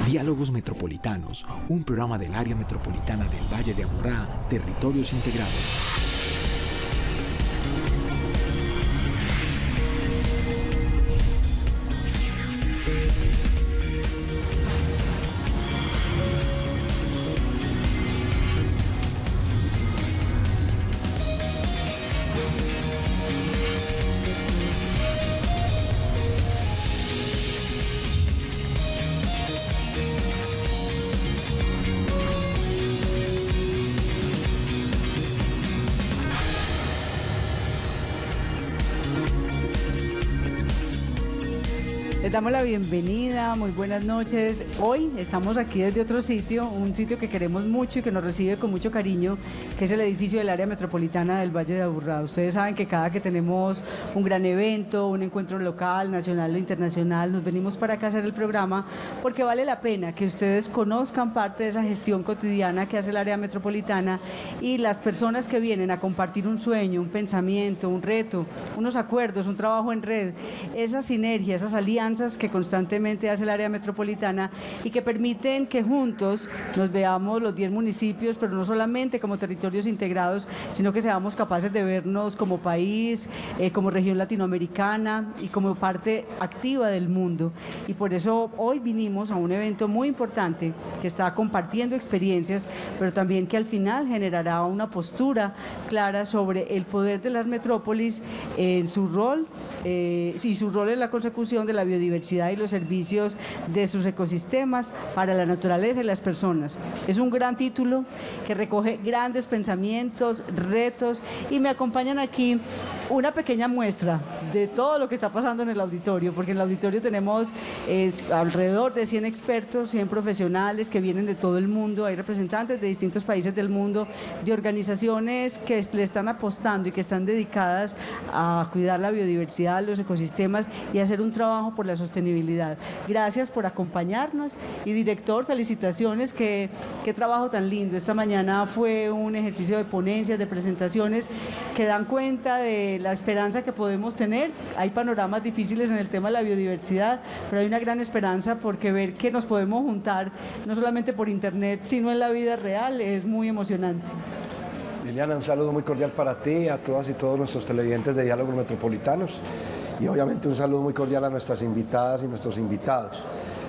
Diálogos Metropolitanos, un programa del área metropolitana del Valle de Aburrá, Territorios Integrados. Les damos la bienvenida, muy buenas noches. Hoy estamos aquí desde otro sitio, un sitio que queremos mucho y que nos recibe con mucho cariño, que es el edificio del área metropolitana del Valle de Aburrá. Ustedes saben que cada que tenemos un gran evento, un encuentro local, nacional o internacional, nos venimos para acá a hacer el programa porque vale la pena que ustedes conozcan parte de esa gestión cotidiana que hace el área metropolitana y las personas que vienen a compartir un sueño, un pensamiento, un reto, unos acuerdos, un trabajo en red, esa sinergia, esas alianzas que constantemente hace el área metropolitana y que permiten que juntos nos veamos los 10 municipios, pero no solamente como territorios integrados, sino que seamos capaces de vernos como país, como región latinoamericana y como parte activa del mundo. Y por eso hoy vinimos a un evento muy importante que está compartiendo experiencias, pero también que al final generará una postura clara sobre el poder de las metrópolis en su rol y su rol en la consecución de la biodiversidad y los servicios de sus ecosistemas para la naturaleza y las personas. Es un gran título que recoge grandes pensamientos, retos, y me acompañan aquí una pequeña muestra de todo lo que está pasando en el auditorio, porque en el auditorio tenemos alrededor de 100 expertos, 100 profesionales que vienen de todo el mundo, hay representantes de distintos países del mundo, de organizaciones que le están apostando y que están dedicadas a cuidar la biodiversidad, los ecosistemas y hacer un trabajo por la sostenibilidad. Gracias por acompañarnos y director, felicitaciones, qué trabajo tan lindo. Esta mañana fue un ejercicio de ponencias, de presentaciones que dan cuenta de la esperanza que podemos tener. Hay panoramas difíciles en el tema de la biodiversidad, pero hay una gran esperanza porque ver que nos podemos juntar no solamente por internet, sino en la vida real es muy emocionante. Liliana, un saludo muy cordial para ti, a todas y todos nuestros televidentes de Diálogos Metropolitanos y obviamente un saludo muy cordial a nuestras invitadas y nuestros invitados.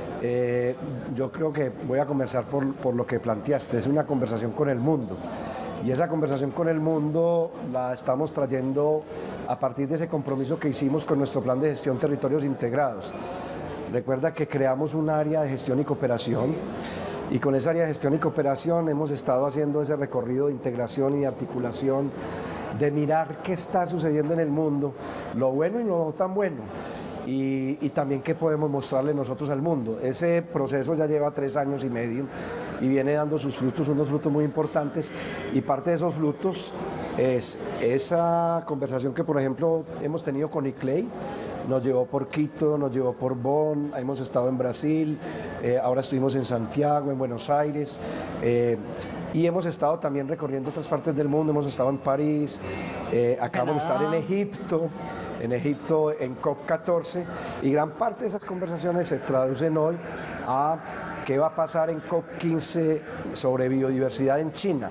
Yo creo que voy a comenzar por lo que planteaste, es una conversación con el mundo. Y esa conversación con el mundo la estamos trayendo a partir de ese compromiso que hicimos con nuestro plan de gestión territorios integrados. Recuerda que creamos un área de gestión y cooperación y con esa área de gestión y cooperación hemos estado haciendo ese recorrido de integración y de articulación, de mirar qué está sucediendo en el mundo, lo bueno y lo no tan bueno. Y también qué podemos mostrarle nosotros al mundo. Ese proceso ya lleva 3 años y medio y viene dando sus frutos, unos frutos muy importantes, y parte de esos frutos es esa conversación que por ejemplo hemos tenido con ICLEI, nos llevó por Quito, nos llevó por Bonn, hemos estado en Brasil, ahora estuvimos en Santiago, en Buenos Aires, y hemos estado también recorriendo otras partes del mundo, hemos estado en París, acabamos de estar en Egipto en COP14, y gran parte de esas conversaciones se traducen hoy a qué va a pasar en COP15 sobre biodiversidad en China.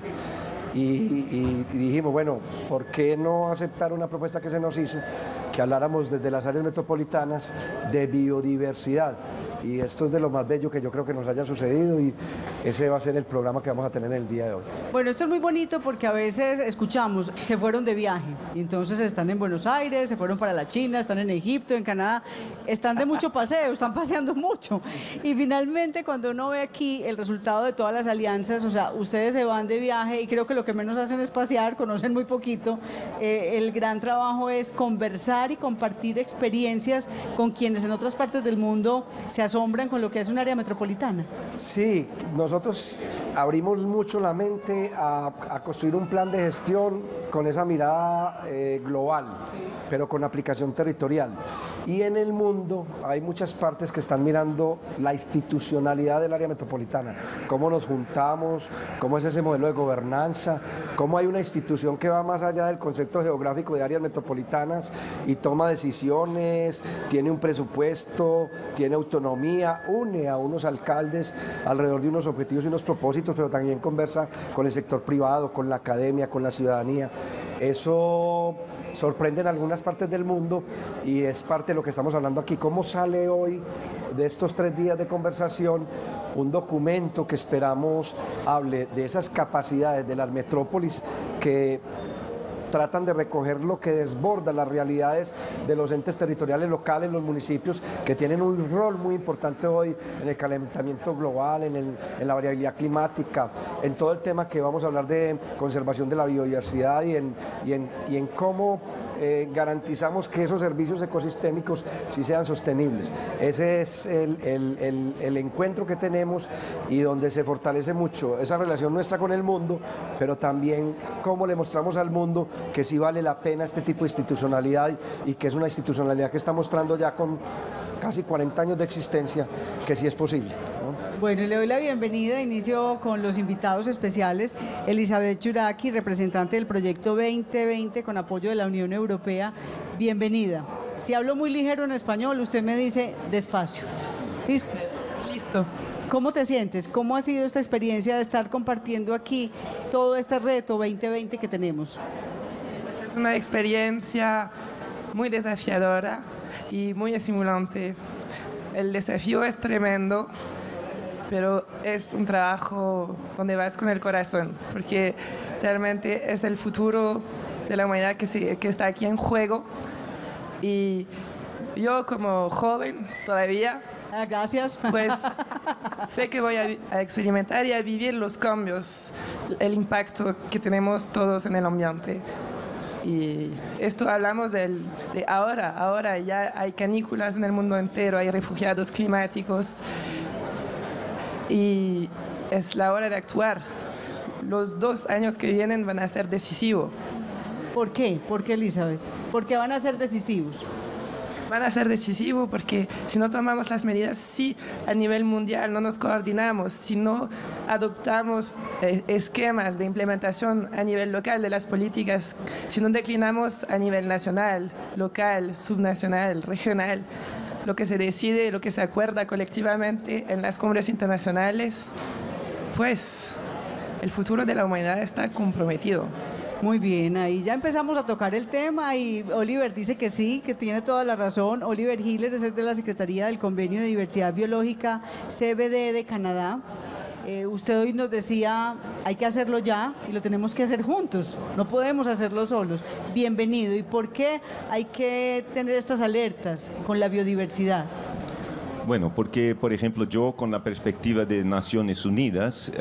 Y dijimos, bueno, ¿por qué no aceptar una propuesta que se nos hizo, que habláramos desde las áreas metropolitanas de biodiversidad? Y esto es de lo más bello que yo creo que nos haya sucedido, y ese va a ser el programa que vamos a tener el día de hoy. Bueno, esto es muy bonito porque a veces escuchamos, se fueron de viaje, y entonces están en Buenos Aires, se fueron para la China, están en Egipto, en Canadá, están de mucho paseo, están paseando mucho. Y finalmente cuando uno ve aquí el resultado de todas las alianzas, o sea, ustedes se van de viaje y creo que lo que menos hacen es pasear, conocen muy poquito. El gran trabajo es conversar y compartir experiencias con quienes en otras partes del mundo se asombran con lo que es un área metropolitana. Sí, nosotros abrimos mucho la mente a construir un plan de gestión con esa mirada global, pero con aplicación territorial. Y en el mundo hay muchas partes que están mirando la institucionalidad del área metropolitana, cómo nos juntamos, cómo es ese modelo de gobernanza, cómo hay una institución que va más allá del concepto geográfico de áreas metropolitanas y toma decisiones, tiene un presupuesto, tiene autonomía, une a unos alcaldes alrededor de unos objetivos y unos propósitos, pero también conversa con el sector privado, con la academia, con la ciudadanía. Eso sorprende en algunas partes del mundo y es parte de lo que estamos hablando aquí. ¿Cómo sale hoy de estos 3 días de conversación un documento que esperamos hable de esas capacidades de las metrópolis que tratan de recoger lo que desborda las realidades de los entes territoriales locales, los municipios, que tienen un rol muy importante hoy en el calentamiento global, en la variabilidad climática, en todo el tema que vamos a hablar de conservación de la biodiversidad y en cómo garantizamos que esos servicios ecosistémicos sí sean sostenibles. Ese es el encuentro que tenemos y donde se fortalece mucho esa relación nuestra con el mundo, pero también cómo le mostramos al mundo que sí vale la pena este tipo de institucionalidad y que es una institucionalidad que está mostrando ya con casi 40 años de existencia que sí es posible, ¿no? Bueno, le doy la bienvenida. Inicio con los invitados especiales. Elizabeth Churaki, representante del proyecto 2020 con apoyo de la Unión Europea. Bienvenida. Si hablo muy ligero en español, usted me dice despacio. ¿Listo? Listo. ¿Cómo te sientes? ¿Cómo ha sido esta experiencia de estar compartiendo aquí todo este reto 2020 que tenemos? Es una experiencia muy desafiadora y muy estimulante. El desafío es tremendo, pero es un trabajo donde vas con el corazón, porque realmente es el futuro de la humanidad que está aquí en juego. Y yo como joven todavía, gracias. pues sé que voy a experimentar y a vivir los cambios, el impacto que tenemos todos en el ambiente. Y esto hablamos de ahora ya hay canículas en el mundo entero, hay refugiados climáticos y es la hora de actuar. Los 2 años que vienen van a ser decisivos. ¿Por qué? ¿Por qué, Elizabeth? ¿Por qué van a ser decisivos? Van a ser decisivos porque si no tomamos las medidas, si a nivel mundial no nos coordinamos, si no adoptamos esquemas de implementación a nivel local de las políticas, si no declinamos a nivel nacional, local, subnacional, regional, lo que se decide, lo que se acuerda colectivamente en las cumbres internacionales, pues el futuro de la humanidad está comprometido. Muy bien, ahí ya empezamos a tocar el tema y Oliver dice que sí, que tiene toda la razón. Oliver Hiller es el de la Secretaría del Convenio de Diversidad Biológica CBD de Canadá. Usted hoy nos decía, hay que hacerlo ya y lo tenemos que hacer juntos, no podemos hacerlo solos. Bienvenido. ¿Y por qué hay que tener estas alertas con la biodiversidad? Bueno, porque, por ejemplo, yo con la perspectiva de Naciones Unidas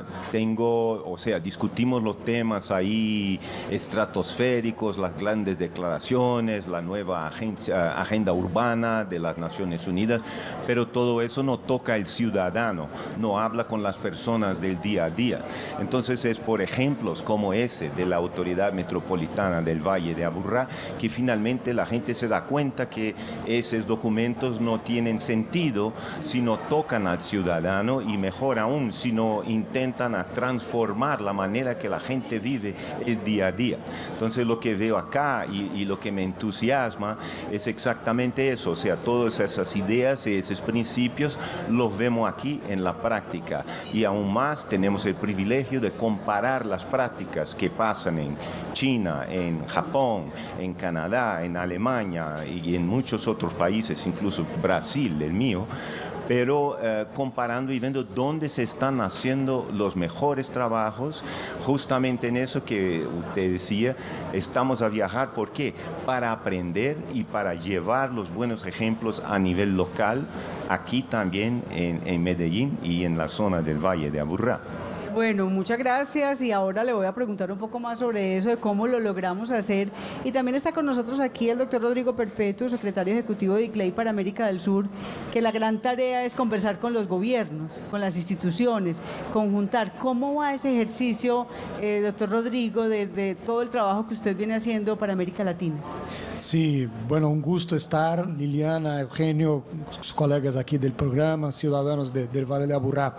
discutimos los temas ahí estratosféricos, las grandes declaraciones, la nueva agenda urbana de las Naciones Unidas, pero todo eso no toca al ciudadano, no habla con las personas del día a día. Entonces es por ejemplos como ese de la Autoridad Metropolitana del Valle de Aburrá que finalmente la gente se da cuenta que esos documentos no tienen sentido si no tocan al ciudadano y mejor aún si no intentan transformar la manera que la gente vive el día a día. Entonces lo que veo acá y lo que me entusiasma es exactamente eso, o sea, todas esas ideas y esos principios los vemos aquí en la práctica y aún más tenemos el privilegio de comparar las prácticas que pasan en China, en Japón, en Canadá, en Alemania y en muchos otros países, incluso Brasil, el mío, pero comparando y viendo dónde se están haciendo los mejores trabajos, justamente en eso que usted decía, estamos a viajar, ¿por qué? Para aprender y para llevar los buenos ejemplos a nivel local, aquí también en Medellín y en la zona del Valle de Aburrá. Bueno, muchas gracias y ahora le voy a preguntar un poco más sobre eso, de cómo lo logramos hacer. Y también está con nosotros aquí el doctor Rodrigo Perpetuo, secretario ejecutivo de ICLEI para América del Sur, que la gran tarea es conversar con los gobiernos, con las instituciones, conjuntar. ¿Cómo va ese ejercicio, doctor Rodrigo, de todo el trabajo que usted viene haciendo para América Latina? Sí, bueno, un gusto estar, Liliana, Eugenio, sus colegas aquí del programa, ciudadanos del Valle de Aburrá.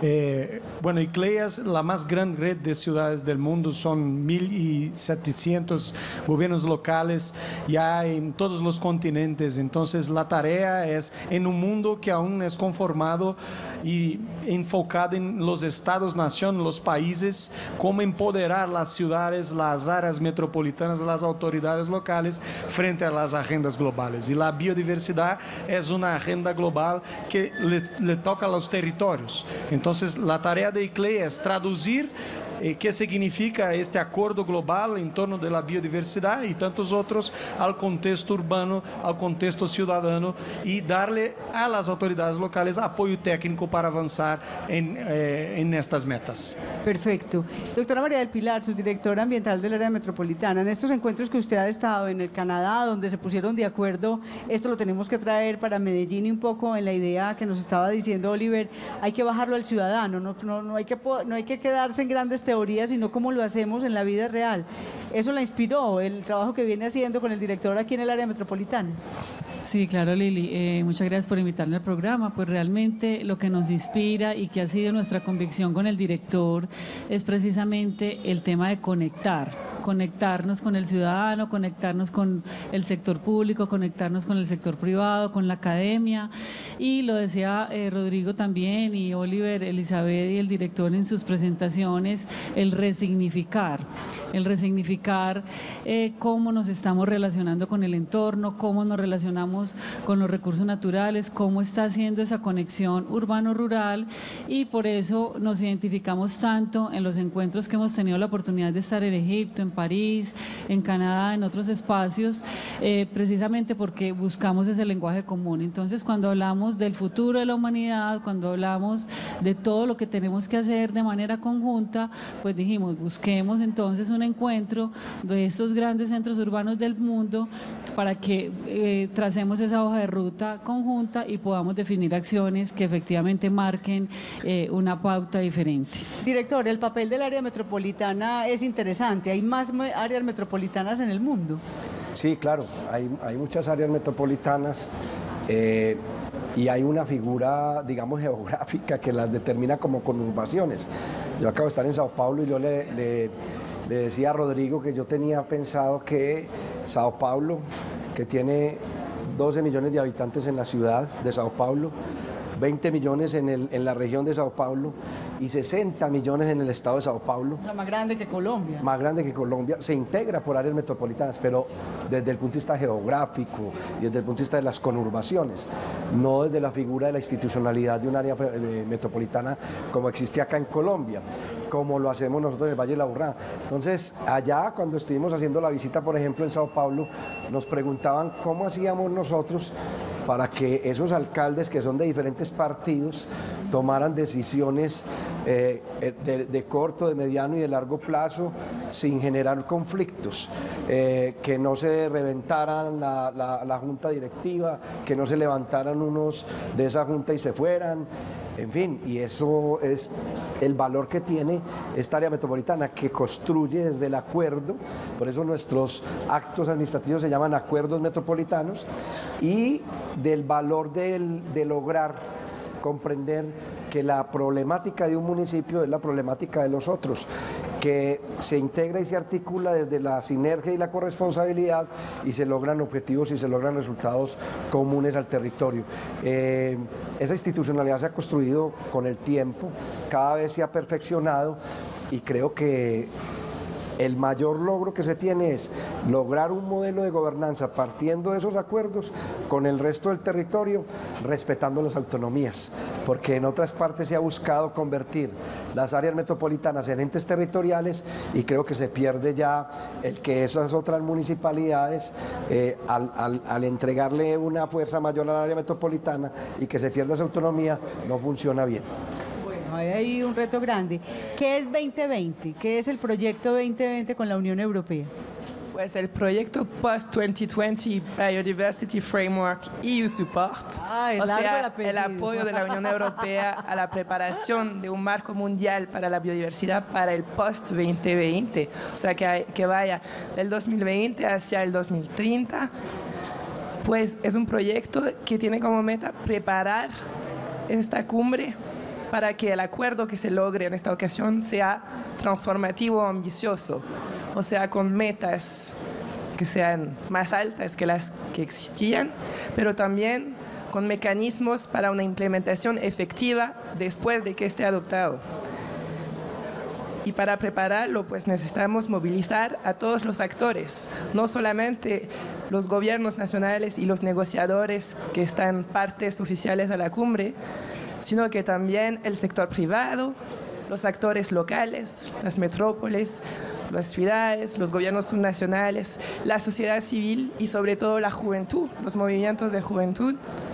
Bueno, ICLEI es la más gran red de ciudades del mundo, son 1.700 gobiernos locales ya en todos los continentes. Entonces, la tarea es en un mundo que aún es conformado y enfocado en los estados-nación, los países, cómo empoderar las ciudades, las áreas metropolitanas, las autoridades locales frente a las agendas globales. Y la biodiversidad es una agenda global que le toca a los territorios. Entonces, la tarea de ICLEI es traducir qué significa este acuerdo global en torno de la biodiversidad y tantos otros al contexto urbano, al contexto ciudadano y darle a las autoridades locales apoyo técnico para avanzar en estas metas. Perfecto. Doctora María del Pilar, subdirectora ambiental del área metropolitana, en estos encuentros que usted ha estado en el Canadá, donde se pusieron de acuerdo, esto lo tenemos que traer para Medellín y un poco en la idea que nos estaba diciendo Oliver, hay que bajarlo al ciudadano, no hay que quedarse en grandes teorías, sino cómo lo hacemos en la vida real. ¿Eso la inspiró, el trabajo que viene haciendo con el director aquí en el área metropolitana? Sí, claro, Lili. Muchas gracias por invitarme al programa. Pues realmente lo que nos inspira y que ha sido nuestra convicción con el director es precisamente el tema de conectarnos con el ciudadano, conectarnos con el sector público, conectarnos con el sector privado, con la academia. Y lo decía Rodrigo también, y Oliver, Elizabeth y el director en sus presentaciones, el resignificar cómo nos estamos relacionando con el entorno, cómo nos relacionamos con los recursos naturales, cómo está haciendo esa conexión urbano-rural, y por eso nos identificamos tanto en los encuentros que hemos tenido la oportunidad de estar en Egipto, en París, en Canadá, en otros espacios, precisamente porque buscamos ese lenguaje común. Entonces, cuando hablamos del futuro de la humanidad, cuando hablamos de todo lo que tenemos que hacer de manera conjunta, pues dijimos, busquemos entonces un encuentro de estos grandes centros urbanos del mundo para que tracemos esa hoja de ruta conjunta y podamos definir acciones que efectivamente marquen una pauta diferente. Director, el papel del área metropolitana es interesante. ¿Hay más áreas metropolitanas en el mundo? Sí, claro, hay muchas áreas metropolitanas y hay una figura, digamos, geográfica que las determina como conurbaciones. Yo acabo de estar en Sao Paulo y yo le decía a Rodrigo que yo tenía pensado que Sao Paulo, que tiene 12 millones de habitantes en la ciudad de Sao Paulo, 20 millones en la región de Sao Paulo y 60 millones en el estado de Sao Paulo. La más grande que Colombia. Más grande que Colombia, se integra por áreas metropolitanas, pero desde el punto de vista geográfico y desde el punto de vista de las conurbaciones, no desde la figura de la institucionalidad de un área metropolitana como existe acá en Colombia, como lo hacemos nosotros en el Valle de Aburrá. Entonces, allá cuando estuvimos haciendo la visita, por ejemplo, en Sao Paulo, nos preguntaban cómo hacíamos nosotros para que esos alcaldes que son de diferentes partidos tomaran decisiones de corto, de mediano y de largo plazo sin generar conflictos, que no se reventaran la junta directiva, que no se levantaran unos de esa junta y se fueran, en fin, y eso es el valor que tiene esta área metropolitana, que construye desde el acuerdo, por eso nuestros actos administrativos se llaman acuerdos metropolitanos, y del valor de lograr comprender que la problemática de un municipio es la problemática de los otros, que se integra y se articula desde la sinergia y la corresponsabilidad y se logran objetivos y se logran resultados comunes al territorio. Esa institucionalidad se ha construido con el tiempo, cada vez se ha perfeccionado y creo que el mayor logro que se tiene es lograr un modelo de gobernanza partiendo de esos acuerdos con el resto del territorio, respetando las autonomías, porque en otras partes se ha buscado convertir las áreas metropolitanas en entes territoriales y creo que se pierde ya el que esas otras municipalidades, al entregarle una fuerza mayor al área metropolitana y que se pierda esa autonomía, no funciona bien. Hay ahí un reto grande. ¿Qué es 2020? ¿Qué es el proyecto 2020 con la Unión Europea? Pues el proyecto Post-2020 Biodiversity Framework EU Support, o sea, el apoyo de la Unión Europea a la preparación de un marco mundial para la biodiversidad para el Post-2020, o sea, que vaya del 2020 hacia el 2030, pues es un proyecto que tiene como meta preparar esta cumbre para que el acuerdo que se logre en esta ocasión sea transformativo, ambicioso, o sea, con metas que sean más altas que las que existían, pero también con mecanismos para una implementación efectiva después de que esté adoptado. Y para prepararlo, pues necesitamos movilizar a todos los actores, no solamente los gobiernos nacionales y los negociadores que están partes oficiales a la cumbre, sino que también el sector privado, los actores locales, las metrópolis, las ciudades, los gobiernos subnacionales, la sociedad civil y sobre todo la juventud, los movimientos de juventud.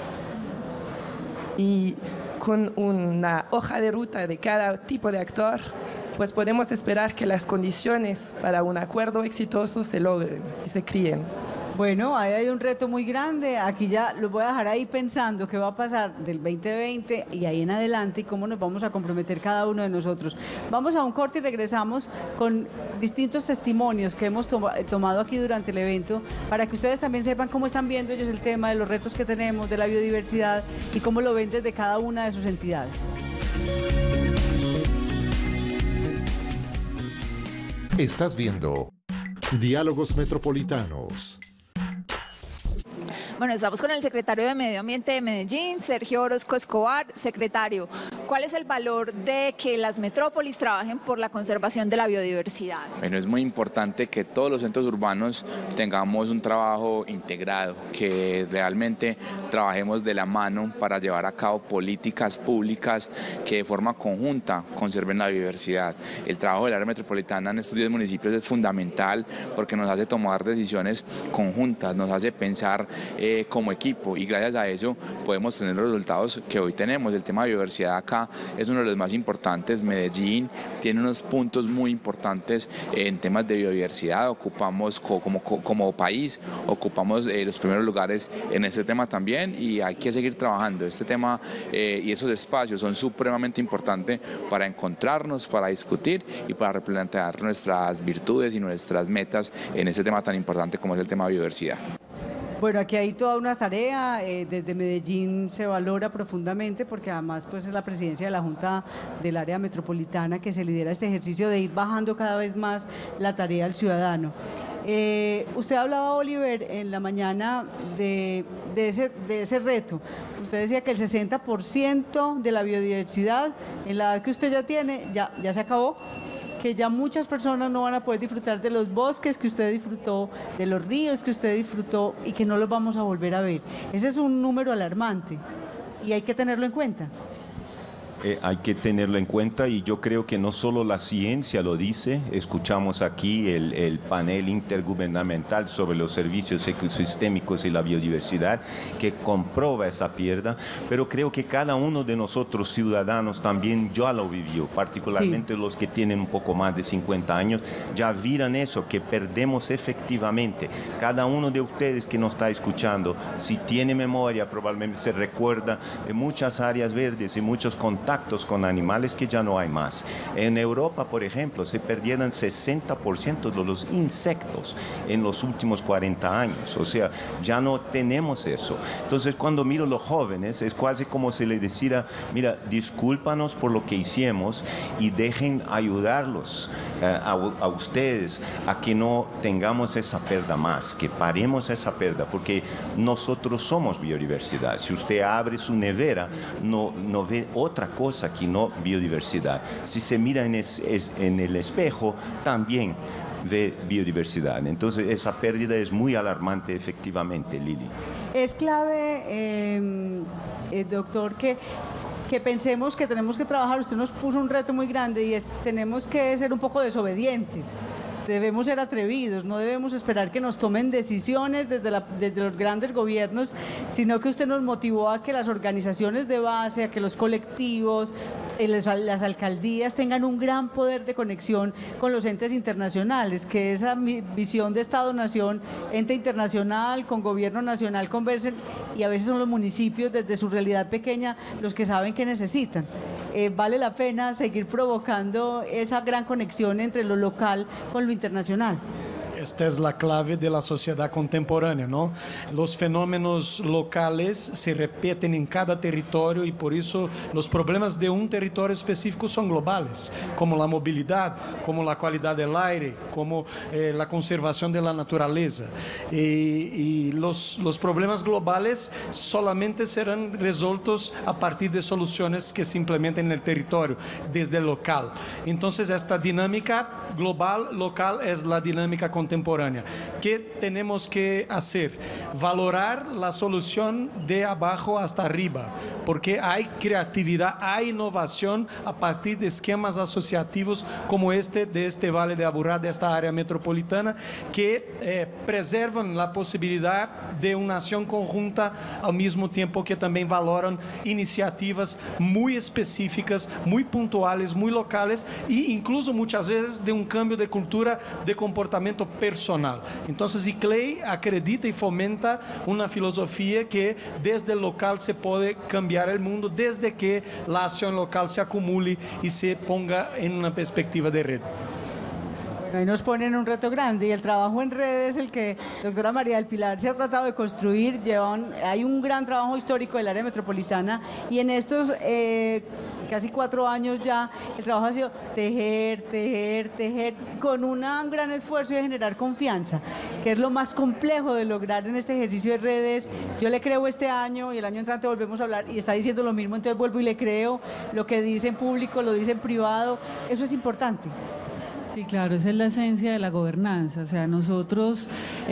Y con una hoja de ruta de cada tipo de actor, pues podemos esperar que las condiciones para un acuerdo exitoso se logren y se críen. Bueno, ahí hay un reto muy grande. Aquí ya los voy a dejar ahí pensando qué va a pasar del 2020 y ahí en adelante y cómo nos vamos a comprometer cada uno de nosotros. Vamos a un corte y regresamos con distintos testimonios que hemos tomado aquí durante el evento para que ustedes también sepan cómo están viendo ellos el tema de los retos que tenemos, de la biodiversidad y cómo lo ven desde cada una de sus entidades. Estás viendo Diálogos Metropolitanos. Bueno, estamos con el secretario de Medio Ambiente de Medellín, Sergio Orozco Escobar. Secretario, ¿cuál es el valor de que las metrópolis trabajen por la conservación de la biodiversidad? Bueno, es muy importante que todos los centros urbanos tengamos un trabajo integrado, que realmente trabajemos de la mano para llevar a cabo políticas públicas que de forma conjunta conserven la biodiversidad. El trabajo del área metropolitana en estos 10 municipios es fundamental porque nos hace tomar decisiones conjuntas, nos hace pensar como equipo y gracias a eso podemos tener los resultados que hoy tenemos. El tema de biodiversidad acá es uno de los más importantes. Medellín tiene unos puntos muy importantes en temas de biodiversidad, ocupamos como país, ocupamos los primeros lugares en este tema también y hay que seguir trabajando. Este tema y esos espacios son supremamente importantes para encontrarnos, para discutir y para replantear nuestras virtudes y nuestras metas en este tema tan importante como es el tema de biodiversidad. Bueno, aquí hay toda una tarea, desde Medellín se valora profundamente porque además pues es la presidencia de la Junta del Área Metropolitana que se lidera este ejercicio de ir bajando cada vez más la tarea al ciudadano. Usted hablaba, Oliver, en la mañana de ese reto. Usted decía que el 60% de la biodiversidad en la edad que usted ya tiene ya se acabó, que ya muchas personas no van a poder disfrutar de los bosques que usted disfrutó, de los ríos que usted disfrutó y que no los vamos a volver a ver. Ese es un número alarmante y hay que tenerlo en cuenta. Hay que tenerlo en cuenta y yo creo que no solo la ciencia lo dice, escuchamos aquí el panel intergubernamental sobre los servicios ecosistémicos y la biodiversidad que comprueba esa pérdida, pero creo que cada uno de nosotros ciudadanos también ya lo vivió, particularmente sí. Los que tienen un poco más de 50 años, ya vieron eso, que perdemos efectivamente. Cada uno de ustedes que nos está escuchando, si tiene memoria, probablemente se recuerda de muchas áreas verdes y muchos contactos con animales que ya no hay más. En Europa, por ejemplo, se perdieron 60% de los insectos en los últimos 40 años. O sea, ya no tenemos eso. Entonces, cuando miro a los jóvenes, es casi como si les dijera, mira, discúlpanos por lo que hicimos y dejen ayudarlos a ustedes a que no tengamos esa pérdida más, que paremos esa pérdida, porque nosotros somos biodiversidad. Si usted abre su nevera, no ve otra cosa que no biodiversidad. Si se mira en el espejo, también ve biodiversidad. Entonces, esa pérdida es muy alarmante, efectivamente, Lili. Es clave, doctor, que pensemos que tenemos que trabajar. Usted nos puso un reto muy grande y tenemos que ser un poco desobedientes. debemos ser atrevidos, no debemos esperar que nos tomen decisiones desde los grandes gobiernos, sino que usted nos motivó a que las organizaciones de base, a que los colectivos, las alcaldías tengan un gran poder de conexión con los entes internacionales, que esa visión de Estado-Nación, ente internacional, con gobierno nacional conversen, y a veces son los municipios desde su realidad pequeña los que saben que necesitan. Vale la pena seguir provocando esa gran conexión entre lo local con lo internacional. Esta es la clave de la sociedad contemporánea, ¿no? Los fenómenos locales se repiten en cada territorio y por eso los problemas de un territorio específico son globales, como la movilidad, como la calidad del aire, como la conservación de la naturaleza. Y los problemas globales solamente serán resueltos a partir de soluciones que se implementen en el territorio, desde el local. Entonces, esta dinámica global, local, es la dinámica contemporánea. ¿Qué tenemos que hacer? Valorar la solución de abajo hasta arriba, porque hay creatividad, hay innovación a partir de esquemas asociativos como de este Valle de Aburrá, de esta área metropolitana, que preservan la posibilidad de una acción conjunta al mismo tiempo que también valoran iniciativas muy específicas, muy puntuales, muy locales e incluso muchas veces de un cambio de cultura, de comportamiento personal. Entonces, ICLEI acredita y fomenta una filosofía que desde el local se puede cambiar el mundo, desde que la acción local se acumule y se ponga en una perspectiva de red. Ahí nos ponen un reto grande y el trabajo en red es el que doctora María del Pilar se ha tratado de construir. Hay un gran trabajo histórico del área metropolitana y en estos casi 4 años ya el trabajo ha sido tejer, con un gran esfuerzo de generar confianza, que es lo más complejo de lograr en este ejercicio de redes. Yo le creo este año y el año entrante volvemos a hablar y está diciendo lo mismo, entonces vuelvo y le creo. Lo que dice en público, lo dice en privado, eso es importante. Sí, claro, esa es la esencia de la gobernanza. O sea, nosotros,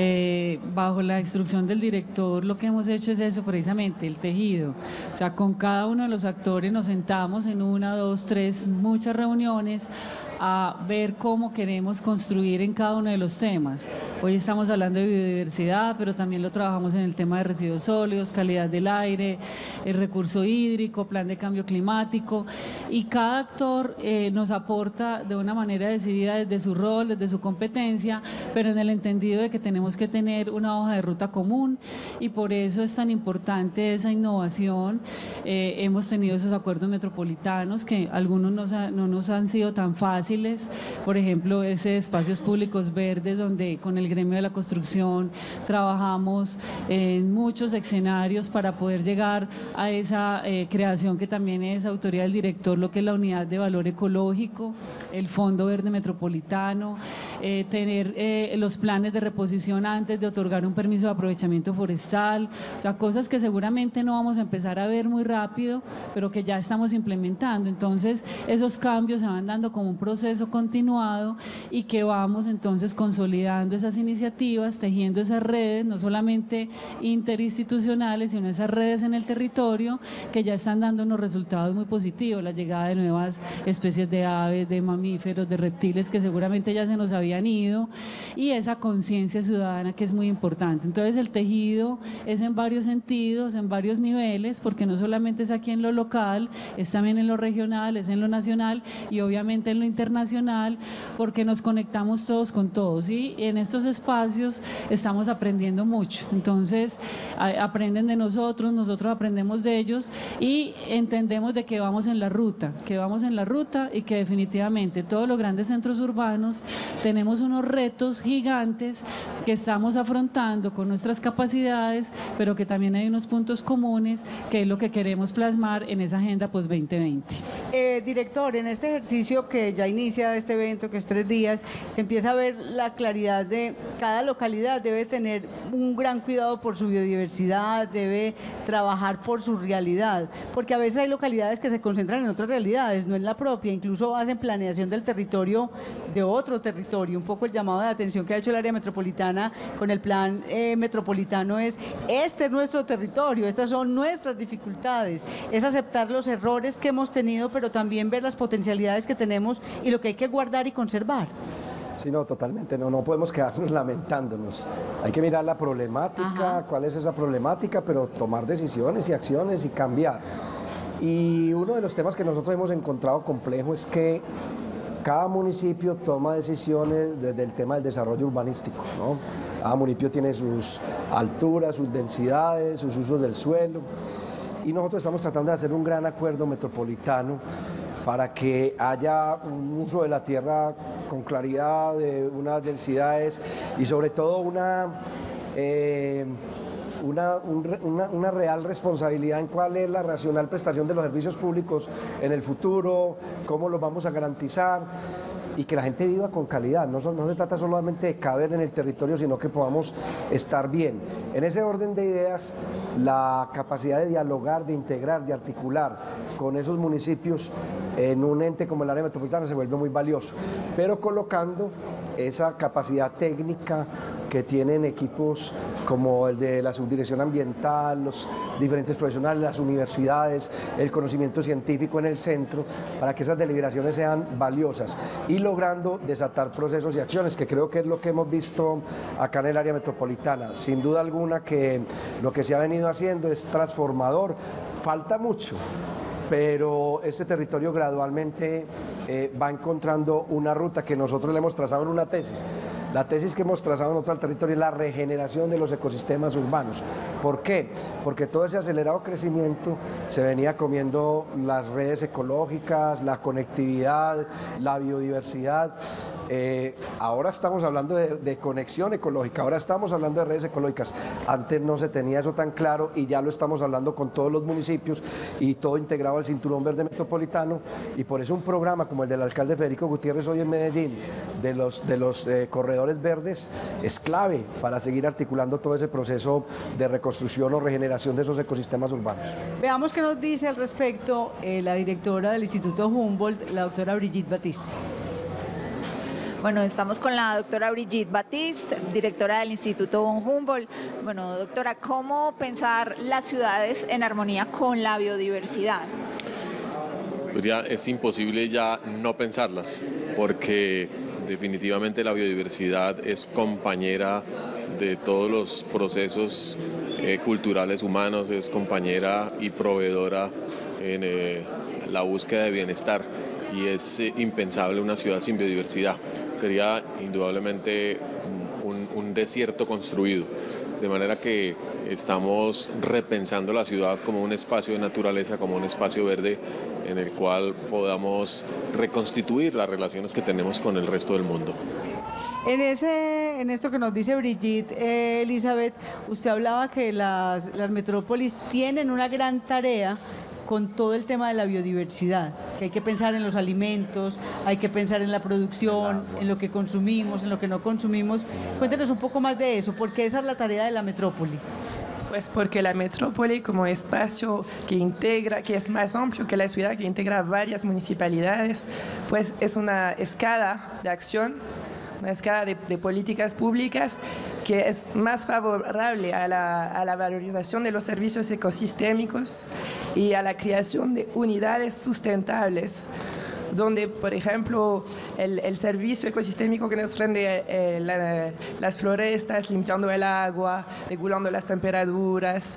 bajo la instrucción del director, lo que hemos hecho es eso precisamente, el tejido. O sea, con cada uno de los actores nos sentamos en 1, 2, 3, muchas reuniones a ver cómo queremos construir en cada uno de los temas. Hoy estamos hablando de biodiversidad, pero también lo trabajamos en el tema de residuos sólidos, calidad del aire, el recurso hídrico, plan de cambio climático, y cada actor nos aporta de una manera decidida desde su rol, desde su competencia, pero en el entendido de que tenemos que tener una hoja de ruta común y por eso es tan importante esa innovación. Hemos tenido esos acuerdos metropolitanos que algunos no nos han sido tan fáciles. Por ejemplo, ese de espacios públicos verdes, donde con el gremio de la construcción trabajamos en muchos escenarios para poder llegar a esa creación que también es autoría del director, lo que es la unidad de valor ecológico, el Fondo Verde Metropolitano, tener los planes de reposición antes de otorgar un permiso de aprovechamiento forestal, o sea, cosas que seguramente no vamos a empezar a ver muy rápido, pero que ya estamos implementando. Entonces, esos cambios se van dando como un proceso continuado y que vamos entonces consolidando esas iniciativas, tejiendo esas redes, no solamente interinstitucionales, sino esas redes en el territorio que ya están dando unos resultados muy positivos, la llegada de nuevas especies de aves, de mamíferos, de reptiles que seguramente ya se nos habían ido, y esa conciencia ciudadana que es muy importante. Entonces, el tejido es en varios sentidos, en varios niveles, porque no solamente es aquí en lo local, es también en lo regional, es en lo nacional y obviamente en lo internacional, porque nos conectamos todos con todos y en estos espacios estamos aprendiendo mucho. Entonces, aprenden de nosotros, nosotros aprendemos de ellos y entendemos de que vamos en la ruta, y que definitivamente todos los grandes centros urbanos tenemos unos retos gigantes que estamos afrontando con nuestras capacidades, pero que también hay unos puntos comunes que es lo que queremos plasmar en esa agenda post 2020. Director, en este ejercicio que ya inicia este evento, que es 3 días, se empieza a ver la claridad de cada localidad debe tener un gran cuidado por su biodiversidad, debe trabajar por su realidad, porque a veces hay localidades que se concentran en otras realidades, no en la propia, incluso hacen planeación del territorio de otro territorio. Un poco el llamado de atención que ha hecho el área metropolitana con el plan metropolitano es: este es nuestro territorio, estas son nuestras dificultades, es aceptar los errores que hemos tenido, pero también ver las potencialidades que tenemos y lo que hay que guardar y conservar. Sí, no, totalmente, no podemos quedarnos lamentándonos. Hay que mirar la problemática, cuál es esa problemática, pero tomar decisiones y acciones y cambiar. Y uno de los temas que nosotros hemos encontrado complejo es que cada municipio toma decisiones desde el tema del desarrollo urbanístico, ¿no? Cada municipio tiene sus alturas, sus densidades, sus usos del suelo, y nosotros estamos tratando de hacer un gran acuerdo metropolitano para que haya un uso de la tierra con claridad, de unas densidades y sobre todo una real responsabilidad en cuál es la racional prestación de los servicios públicos en el futuro, cómo los vamos a garantizar y que la gente viva con calidad. No se trata solamente de caber en el territorio, sino que podamos estar bien. En ese orden de ideas, la capacidad de dialogar, de integrar, de articular con esos municipios en un ente como el área metropolitana se vuelve muy valioso, pero colocando esa capacidad técnica que tienen equipos como el de la subdirección ambiental, los diferentes profesionales, las universidades, el conocimiento científico en el centro, para que esas deliberaciones sean valiosas y logrando desatar procesos y acciones, que creo que es lo que hemos visto acá en el área metropolitana. Sin duda alguna que lo que se ha venido haciendo es transformador, falta mucho, pero este territorio gradualmente va encontrando una ruta que nosotros le hemos trazado en una tesis. La tesis que hemos trazado nosotros al territorio es la regeneración de los ecosistemas urbanos. ¿Por qué? Porque todo ese acelerado crecimiento se venía comiendo las redes ecológicas, la conectividad, la biodiversidad. Ahora estamos hablando de conexión ecológica, ahora estamos hablando de redes ecológicas. Antes no se tenía eso tan claro y ya lo estamos hablando con todos los municipios y todo integrado al Cinturón Verde Metropolitano, y por eso un programa como el del alcalde Federico Gutiérrez hoy en Medellín, de los corredores verdes, es clave para seguir articulando todo ese proceso de reconstrucción o regeneración de esos ecosistemas urbanos. Veamos qué nos dice al respecto la directora del Instituto Humboldt, la doctora Brigitte Batiste. Bueno, estamos con la doctora Brigitte Batiste, directora del Instituto von Humboldt. Bueno, doctora, ¿cómo pensar las ciudades en armonía con la biodiversidad? Pues ya es imposible ya no pensarlas, porque definitivamente la biodiversidad es compañera de todos los procesos culturales humanos, es compañera y proveedora en la búsqueda de bienestar, y es impensable una ciudad sin biodiversidad. Sería indudablemente un desierto construido, de manera que estamos repensando la ciudad como un espacio de naturaleza, como un espacio verde en el cual podamos reconstituir las relaciones que tenemos con el resto del mundo. En esto que nos dice Brigitte, Elizabeth, usted hablaba que las metrópolis tienen una gran tarea con todo el tema de la biodiversidad, que hay que pensar en los alimentos, hay que pensar en la producción, en lo que consumimos, en lo que no consumimos. Cuéntenos un poco más de eso, porque esa es la tarea de la metrópoli. Pues porque la metrópoli como espacio que integra, que es más amplio que la ciudad, que integra varias municipalidades, pues es una escala de acción, una escala de políticas públicas que es más favorable a la valorización de los servicios ecosistémicos y a la creación de unidades sustentables, donde, por ejemplo, el servicio ecosistémico que nos rinde las florestas, limpiando el agua, regulando las temperaturas,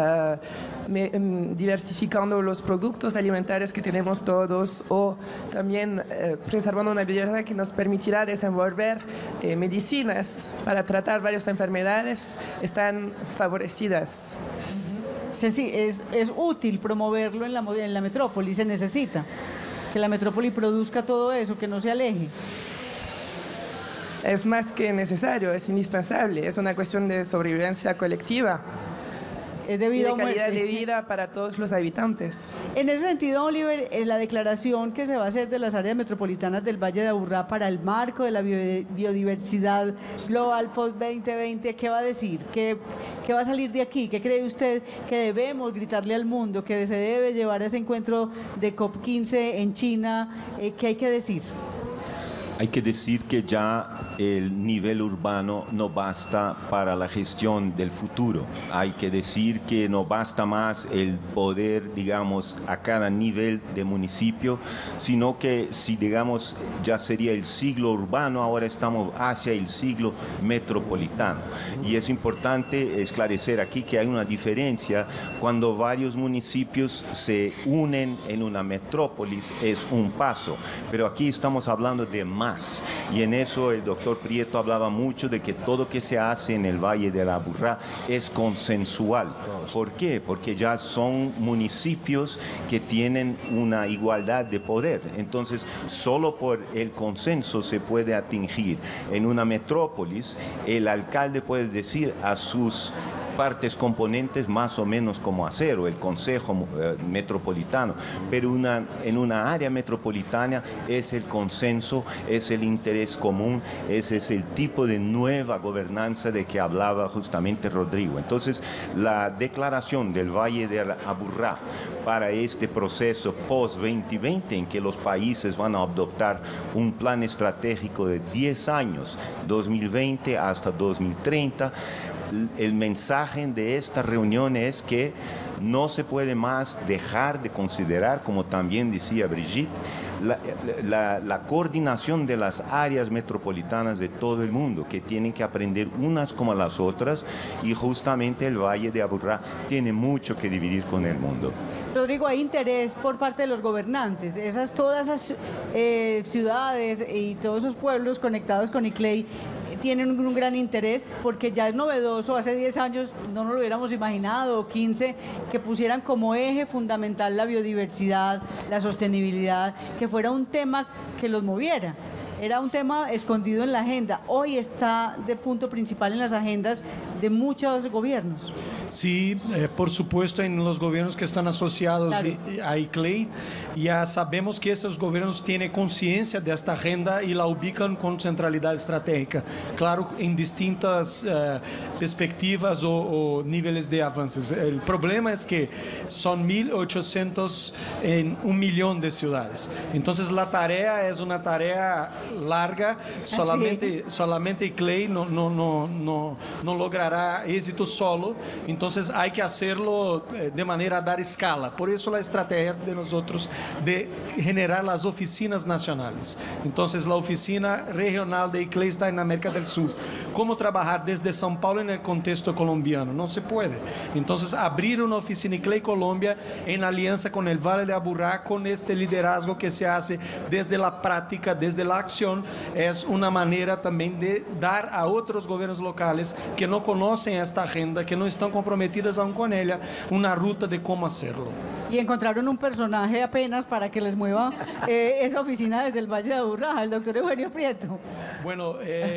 diversificando los productos alimentarios que tenemos todos, o también preservando una biodiversidad que nos permitirá desenvolver medicinas para tratar varias enfermedades, están favorecidas. Sí, es útil promoverlo en la metrópoli, se necesita que la metrópoli produzca todo eso, que no se aleje. Es más que necesario, es indispensable, es una cuestión de sobrevivencia colectiva. Es de vida y de o muerte. calidad de vida para todos los habitantes. En ese sentido, Oliver, la declaración que se va a hacer de las áreas metropolitanas del Valle de Aburrá para el marco de la biodiversidad global post-2020, ¿qué va a decir? ¿Qué va a salir de aquí? ¿Qué cree usted que debemos gritarle al mundo, que se debe llevar a ese encuentro de COP15 en China? ¿Qué hay que decir? Hay que decir que ya el nivel urbano no basta para la gestión del futuro. Hay que decir que no basta más el poder, digamos, a cada nivel de municipio, sino que si, digamos, ya sería el siglo urbano, ahora estamos hacia el siglo metropolitano. Y es importante esclarecer aquí que hay una diferencia cuando varios municipios se unen en una metrópolis, es un paso, pero aquí estamos hablando de más, y en eso el doctor Prieto hablaba mucho de que todo que se hace en el Valle de la Aburrá es consensual. ¿Por qué? Porque ya son municipios que tienen una igualdad de poder, entonces solo por el consenso se puede atingir. En una metrópolis el alcalde puede decir a sus partes componentes más o menos como hacer, o el Consejo Metropolitano, pero en una área metropolitana es el consenso, es el interés común, ese es el tipo de nueva gobernanza de que hablaba justamente Rodrigo. Entonces, la declaración del Valle de la Aburrá para este proceso post-2020, en que los países van a adoptar un plan estratégico de 10 años, 2020 hasta 2030, el mensaje de esta reunión es que no se puede más dejar de considerar, como también decía Brigitte, la coordinación de las áreas metropolitanas de todo el mundo, que tienen que aprender unas como las otras, y justamente el Valle de Aburrá tiene mucho que dividir con el mundo. Rodrigo, hay interés por parte de los gobernantes, todas esas ciudades y todos esos pueblos conectados con ICLEI tienen un gran interés, porque ya es novedoso, hace 10 años no nos lo hubiéramos imaginado, o 15, que pusieran como eje fundamental la biodiversidad, la sostenibilidad, que fuera un tema que los moviera. Era un tema escondido en la agenda. Hoy está de punto principal en las agendas de muchos gobiernos. Sí, por supuesto, en los gobiernos que están asociados a ICLEI, ya sabemos que esos gobiernos tienen conciencia de esta agenda y la ubican con centralidad estratégica. Claro, en distintas perspectivas o niveles de avances. El problema es que son 1.800 en 1 millón de ciudades. Entonces, la tarea es una tarea larga, solamente ICLEI no logrará éxito solo, entonces hay que hacerlo de manera a dar escala. Por eso la estrategia de nosotros de generar las oficinas nacionales. Entonces la oficina regional de ICLEI está en América del Sur. ¿Cómo trabajar desde São Paulo en el contexto colombiano? No se puede. Entonces abrir una oficina ICLEI Colombia en alianza con el Valle de Aburrá, con este liderazgo que se hace desde la práctica, desde la acción, es una manera también de dar a otros gobiernos locales que no conocen esta agenda, que no están comprometidas aún con ella, una ruta de cómo hacerlo. Y encontraron un personaje apenas para que les mueva esa oficina desde el Valle de Aburrá, el doctor Eugenio Prieto. Bueno,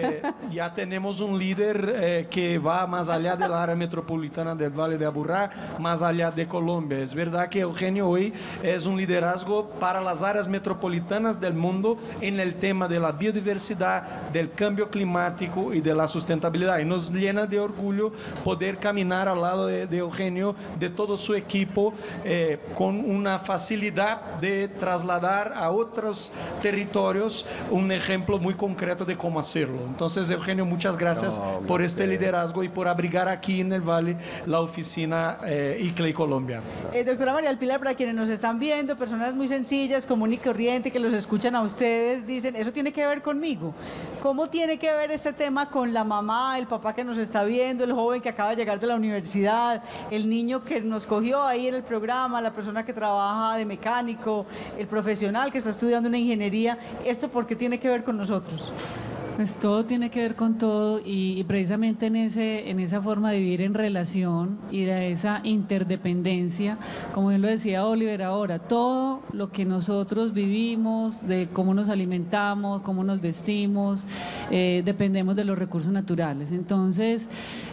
ya tenemos un líder que va más allá de la área metropolitana del Valle de Aburrá, más allá de Colombia. Es verdad que Eugenio hoy es un liderazgo para las áreas metropolitanas del mundo en el tema de la biodiversidad, del cambio climático y de la sustentabilidad. Y nos llena de orgullo poder caminar al lado de Eugenio, de todo su equipo, con una facilidad de trasladar a otros territorios un ejemplo muy concreto de cómo hacerlo. Entonces, Eugenio, muchas gracias por este liderazgo y por abrigar aquí en el Valle la oficina ICLEI Colombia. Doctora María del Pilar, para quienes nos están viendo, personas muy sencillas, común y corriente, que los escuchan a ustedes, dicen, eso tiene que ver conmigo. ¿Cómo tiene que ver este tema con la mamá, el papá que nos está viendo, el joven que acaba de llegar de la universidad, el niño que nos cogió ahí en el programa, la persona que trabaja de mecánico, el profesional que está estudiando una ingeniería? ¿Esto por qué tiene que ver con nosotros? Pues todo tiene que ver con todo, y precisamente en esa forma de vivir en relación y de esa interdependencia, como bien lo decía Oliver ahora, todo lo que nosotros vivimos, de cómo nos alimentamos, cómo nos vestimos, dependemos de los recursos naturales. Entonces,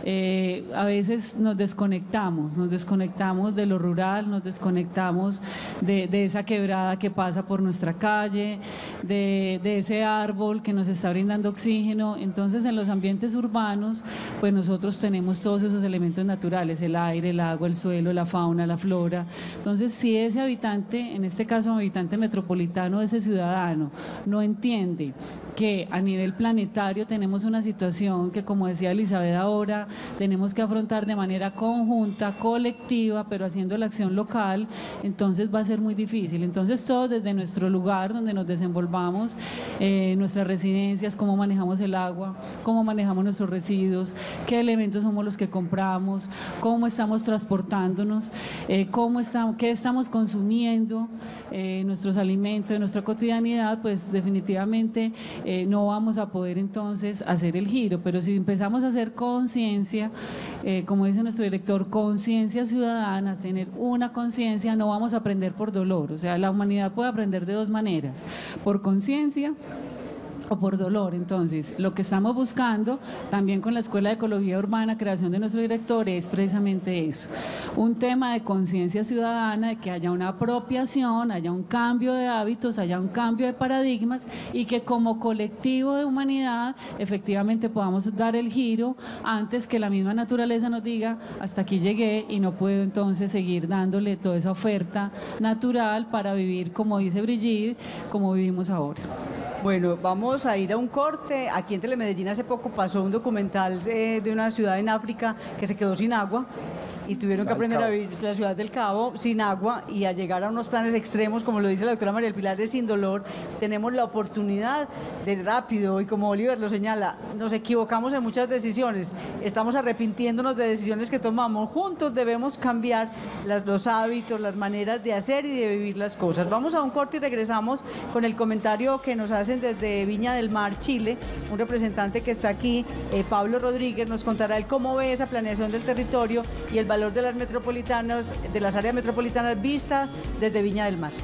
a veces nos desconectamos de lo rural, nos desconectamos de esa quebrada que pasa por nuestra calle, de ese árbol que nos está brindando oxígeno. Entonces, en los ambientes urbanos, pues nosotros tenemos todos esos elementos naturales, el aire, el agua, el suelo, la fauna, la flora. Entonces, si ese habitante, en este caso un habitante metropolitano, ese ciudadano, no entiende que a nivel planetario tenemos una situación que, como decía Elizabeth ahora, tenemos que afrontar de manera conjunta, colectiva, pero haciendo la acción local, entonces va a ser muy difícil. Entonces todos desde nuestro lugar donde nos desenvolvamos, nuestras residencias, cómo manejamos el agua, cómo manejamos nuestros residuos, qué elementos somos los que compramos, cómo estamos transportándonos, qué estamos consumiendo, nuestros alimentos, en nuestra cotidianidad, pues definitivamente no vamos a poder entonces hacer el giro. Pero si empezamos a hacer conciencia, como dice nuestro director, conciencia ciudadana, tener una conciencia, no vamos a aprender por dolor. O sea, la humanidad puede aprender de dos maneras: por conciencia o por dolor. Entonces, lo que estamos buscando también con la Escuela de Ecología Urbana, creación de nuestro director, es precisamente eso, un tema de conciencia ciudadana, de que haya una apropiación, haya un cambio de hábitos, haya un cambio de paradigmas, y que como colectivo de humanidad efectivamente podamos dar el giro antes que la misma naturaleza nos diga hasta aquí llegué y no puedo entonces seguir dándole toda esa oferta natural para vivir, como dice Brigitte, como vivimos ahora. Bueno, vamos a ir a un corte. Aquí en Telemedellín hace poco pasó un documental de una ciudad en África que se quedó sin agua y tuvieron que aprender a vivir la ciudad del Cabo sin agua y a llegar a unos planes extremos, como lo dice la doctora María del Pilar, de Sin Dolor. Tenemos la oportunidad de rápido, y como Oliver lo señala, nos equivocamos en muchas decisiones, estamos arrepintiéndonos de decisiones que tomamos. Juntos debemos cambiar los hábitos, las maneras de hacer y de vivir las cosas. Vamos a un corte y regresamos con el comentario que nos hacen desde Viña del Mar, Chile, un representante que está aquí, Pablo Rodríguez, nos contará él cómo ve esa planeación del territorio y el valor de las metropolitanas, de las áreas metropolitanas vistas desde Viña del Mar.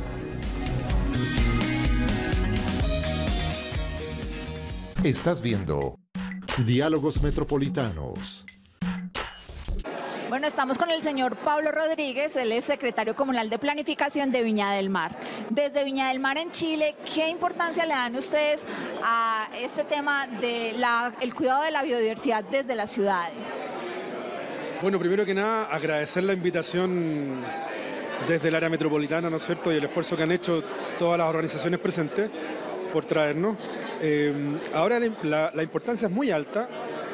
Estás viendo Diálogos Metropolitanos. Bueno, estamos con el señor Pablo Rodríguez, él es secretario comunal de Planificación de Viña del Mar. Desde Viña del Mar en Chile, ¿qué importancia le dan ustedes a este tema del cuidado de la biodiversidad desde las ciudades? Bueno, primero que nada, agradecer la invitación desde el área metropolitana, ¿no es cierto?, y el esfuerzo que han hecho todas las organizaciones presentes por traernos. Ahora la importancia es muy alta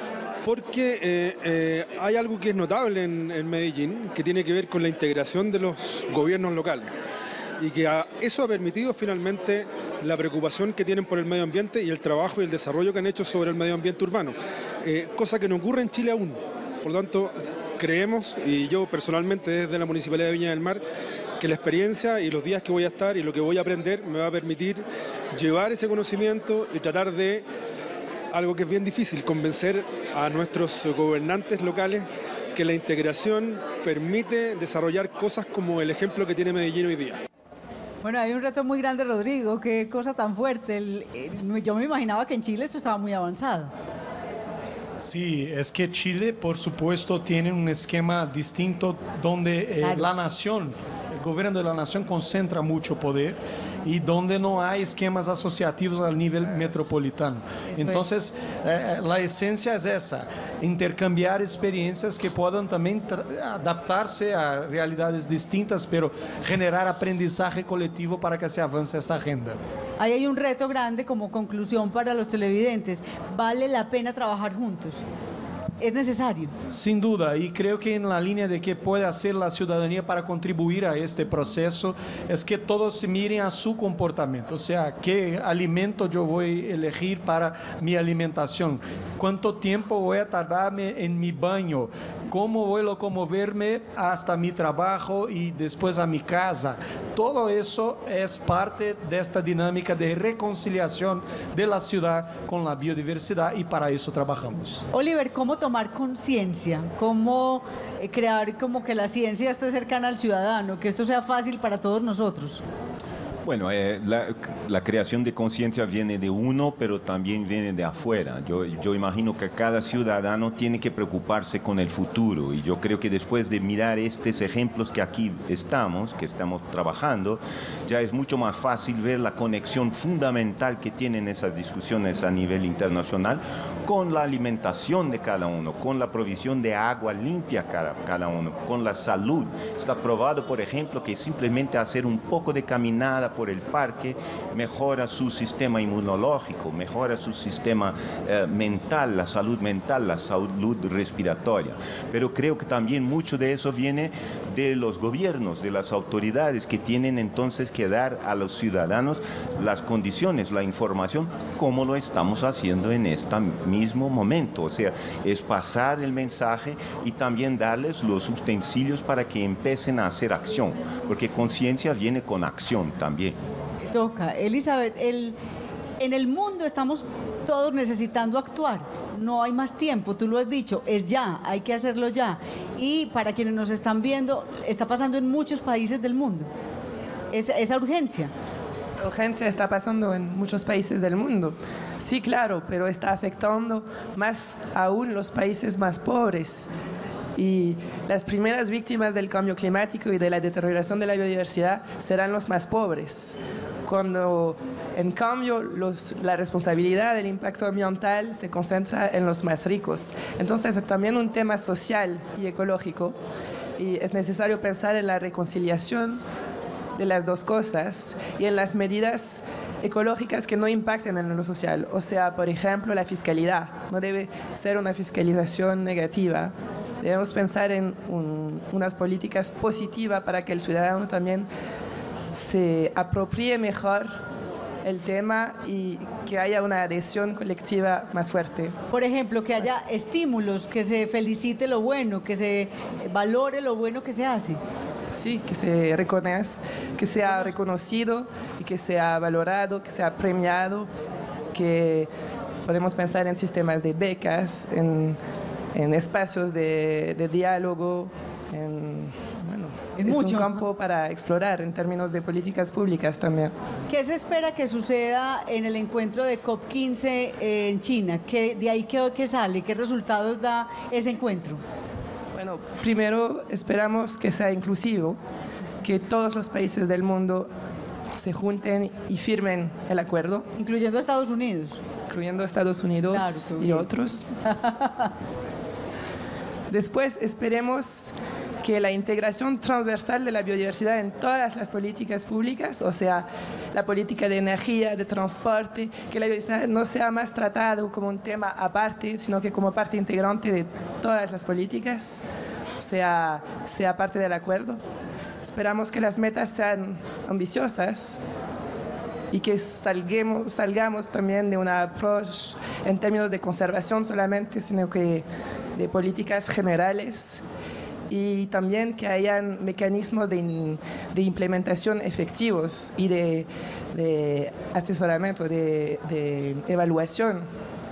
porque hay algo que es notable en Medellín, que tiene que ver con la integración de los gobiernos locales, y que eso ha permitido finalmente la preocupación que tienen por el medio ambiente y el trabajo y el desarrollo que han hecho sobre el medio ambiente urbano, cosa que no ocurre en Chile aún. Por lo tanto, creemos, y yo personalmente desde la Municipalidad de Viña del Mar, que la experiencia y los días que voy a estar y lo que voy a aprender me va a permitir llevar ese conocimiento y tratar de, algo que es bien difícil, convencer a nuestros gobernantes locales que la integración permite desarrollar cosas como el ejemplo que tiene Medellín hoy día. Bueno, hay un reto muy grande, Rodrigo, qué cosa tan fuerte. Yo me imaginaba que en Chile esto estaba muy avanzado. Sí, es que Chile, por supuesto, tiene un esquema distinto donde la nación, el gobierno de la nación concentra mucho poder y donde no hay esquemas asociativos al nivel metropolitano. Entonces, la esencia es esa, intercambiar experiencias que puedan también adaptarse a realidades distintas, pero generar aprendizaje colectivo para que se avance esta agenda. Ahí hay un reto grande como conclusión para los televidentes. ¿Vale la pena trabajar juntos? ¿Es necesario? Sin duda, y creo que en la línea de qué puede hacer la ciudadanía para contribuir a este proceso es que todos se miren a su comportamiento, o sea, qué alimento yo voy a elegir para mi alimentación, cuánto tiempo voy a tardarme en mi baño, cómo voy a locomoverme hasta mi trabajo y después a mi casa. Todo eso es parte de esta dinámica de reconciliación de la ciudad con la biodiversidad y para eso trabajamos. Oliver, ¿cómo tomar conciencia? ¿Cómo crear como que la ciencia esté cercana al ciudadano? Que esto sea fácil para todos nosotros. Bueno, la creación de conciencia viene de uno, pero también viene de afuera. Yo imagino que cada ciudadano tiene que preocuparse con el futuro, y yo creo que después de mirar estos ejemplos que aquí que estamos trabajando, ya es mucho más fácil ver la conexión fundamental que tienen esas discusiones a nivel internacional con la alimentación de cada uno, con la provisión de agua limpia cada uno, con la salud. Está probado, por ejemplo, que simplemente hacer un poco de caminada pasa por el parque, mejora su sistema inmunológico, mejora su sistema mental, la salud mental, la salud respiratoria. Pero creo que también mucho de eso viene de los gobiernos, de las autoridades que tienen entonces que dar a los ciudadanos las condiciones, la información, como lo estamos haciendo en este mismo momento. O sea, es pasar el mensaje y también darles los utensilios para que empiecen a hacer acción, porque conciencia viene con acción también. Toca. Elizabeth, en el mundo estamos todos necesitando actuar, no hay más tiempo, tú lo has dicho, es ya, hay que hacerlo ya. Y para quienes nos están viendo, está pasando en muchos países del mundo, esa urgencia. Esa urgencia está pasando en muchos países del mundo, sí, claro, pero está afectando más aún los países más pobres. Y las primeras víctimas del cambio climático y de la deterioración de la biodiversidad serán los más pobres, cuando en cambio la responsabilidad del impacto ambiental se concentra en los más ricos. Entonces es también un tema social y ecológico y es necesario pensar en la reconciliación de las dos cosas y en las medidas ecológicas que no impacten en lo social. O sea, por ejemplo, la fiscalidad no debe ser una fiscalización negativa. Debemos pensar en unas políticas positivas para que el ciudadano también se apropie mejor el tema y que haya una adhesión colectiva más fuerte. Por ejemplo, que haya estímulos, que se felicite lo bueno, que se valore lo bueno que se hace. Sí, que se reconozca, que sea reconocido y que sea valorado, que sea premiado, que podemos pensar en sistemas de becas, en espacios de diálogo, es un campo para explorar en términos de políticas públicas también. ¿Qué se espera que suceda en el encuentro de COP15 en China? ¿De ahí qué sale? ¿Qué resultados da ese encuentro? Bueno, primero esperamos que sea inclusivo, que todos los países del mundo se junten y firmen el acuerdo. Incluyendo a Estados Unidos. Incluyendo a Estados Unidos, claro, y otros. Después esperemos que la integración transversal de la biodiversidad en todas las políticas públicas, o sea, la política de energía, de transporte, que la biodiversidad no sea más tratado como un tema aparte, sino que como parte integrante de todas las políticas, sea parte del acuerdo. Esperamos que las metas sean ambiciosas y que salgamos también de un approach en términos de conservación solamente, sino que de políticas generales, y también que hayan mecanismos de implementación efectivos y de asesoramiento, de evaluación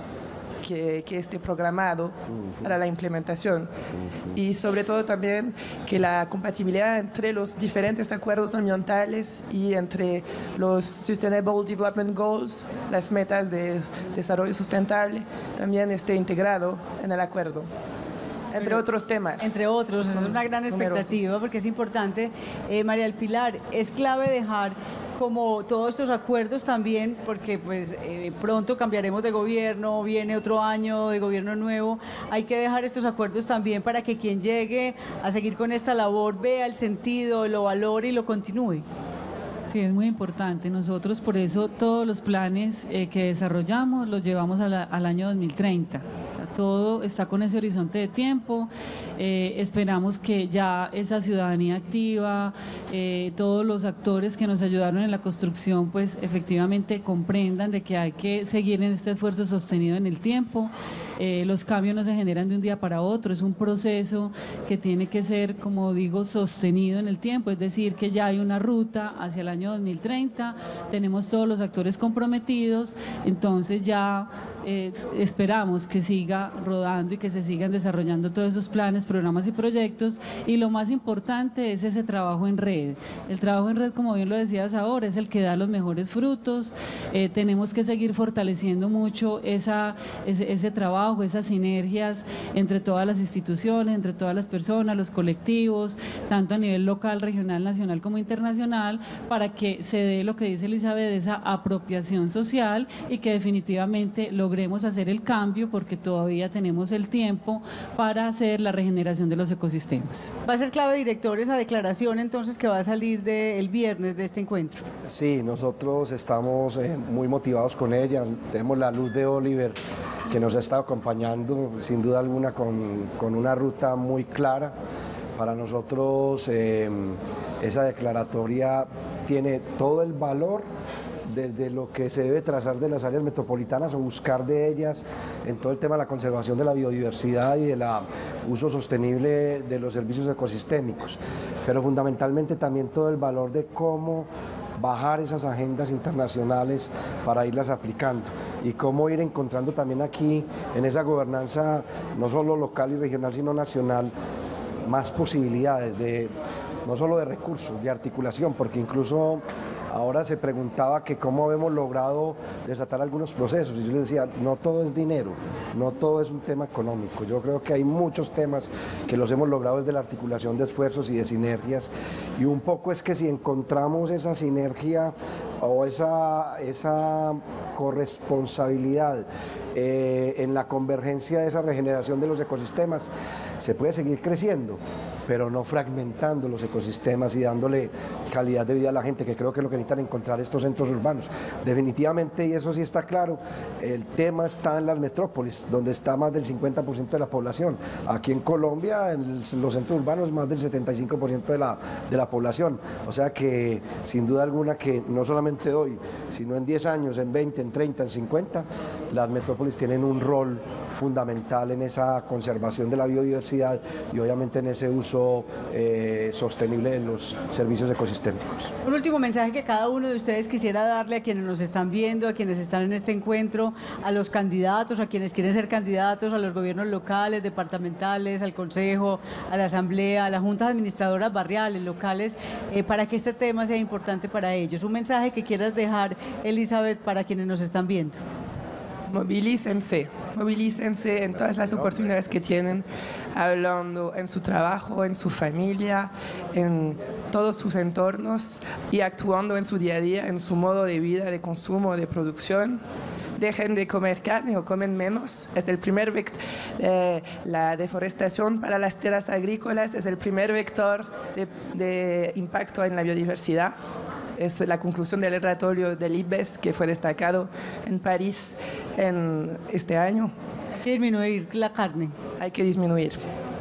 que esté programado para la implementación. Y sobre todo también que la compatibilidad entre los diferentes acuerdos ambientales y entre los Sustainable Development Goals, las metas de desarrollo sustentable, también esté integrado en el acuerdo. Entre otros temas. Entre otros, es una gran expectativa porque es importante. María del Pilar, es clave dejar como todos estos acuerdos también, porque pues pronto cambiaremos de gobierno, viene otro año de gobierno nuevo, hay que dejar estos acuerdos también para que quien llegue a seguir con esta labor vea el sentido, lo valore y lo continúe. Sí, es muy importante. Nosotros por eso todos los planes que desarrollamos los llevamos al año 2030. O sea, todo está con ese horizonte de tiempo. Esperamos que ya esa ciudadanía activa, todos los actores que nos ayudaron en la construcción, pues efectivamente comprendan de que hay que seguir en este esfuerzo sostenido en el tiempo. Los cambios no se generan de un día para otro, es un proceso que tiene que ser, como digo, sostenido en el tiempo, es decir, que ya hay una ruta hacia el año 2030, tenemos todos los actores comprometidos, entonces ya esperamos que siga rodando y que se sigan desarrollando todos esos planes, programas y proyectos, y lo más importante es ese trabajo en red. El trabajo en red, como bien lo decías ahora, es el que da los mejores frutos. Tenemos que seguir fortaleciendo mucho ese trabajo, esas sinergias entre todas las instituciones, entre todas las personas, los colectivos, tanto a nivel local, regional, nacional como internacional, para que se dé lo que dice Elizabeth, esa apropiación social y que definitivamente logremos hacer el cambio, porque todavía todavía tenemos el tiempo para hacer la regeneración de los ecosistemas. Va a ser clave, director, esa declaración entonces que va a salir el viernes de este encuentro. Sí, nosotros estamos muy motivados con ella. Tenemos la luz de Oliver, que nos ha estado acompañando sin duda alguna con una ruta muy clara. Para nosotros esa declaratoria tiene todo el valor desde lo que se debe trazar de las áreas metropolitanas o buscar de ellas en todo el tema de la conservación de la biodiversidad y del uso sostenible de los servicios ecosistémicos, pero fundamentalmente también todo el valor de cómo bajar esas agendas internacionales para irlas aplicando y cómo ir encontrando también aquí en esa gobernanza no solo local y regional sino nacional más posibilidades no solo de recursos, de articulación, porque incluso ahora se preguntaba que cómo hemos logrado desatar algunos procesos y yo les decía, no todo es dinero, no todo es un tema económico, yo creo que hay muchos temas que los hemos logrado desde la articulación de esfuerzos y de sinergias y un poco es que si encontramos esa sinergia o esa corresponsabilidad en la convergencia de esa regeneración de los ecosistemas, se puede seguir creciendo, pero no fragmentando los ecosistemas y dándole calidad de vida a la gente, que creo que es lo que necesitan encontrar estos centros urbanos. Definitivamente, y eso sí está claro, el tema está en las metrópolis, donde está más del 50% de la población. Aquí en Colombia, en los centros urbanos, más del 75% de la población. O sea que, sin duda alguna, que no solamente hoy, sino en 10 años, en 20, en 30, en 50, las metrópolis tienen un rol fundamental en esa conservación de la biodiversidad y obviamente en ese uso sostenible de los servicios ecosistémicos. Un último mensaje que cada uno de ustedes quisiera darle a quienes nos están viendo, a quienes están en este encuentro, a los candidatos, a quienes quieren ser candidatos, a los gobiernos locales, departamentales, al Consejo, a la Asamblea, a las juntas administradoras barriales, locales, para que este tema sea importante para ellos. Un mensaje que quieras dejar, Elizabeth, para quienes nos están viendo. Movilícense en todas las oportunidades que tienen, hablando en su trabajo, en su familia, en todos sus entornos y actuando en su día a día, en su modo de vida, de consumo, de producción. Dejen de comer carne o comen menos. Es el primer la deforestación para las tierras agrícolas es el primer vector de impacto en la biodiversidad. Es la conclusión del relatorio del IPBES que fue destacado en París en este año. Hay que disminuir la carne. Hay que disminuir.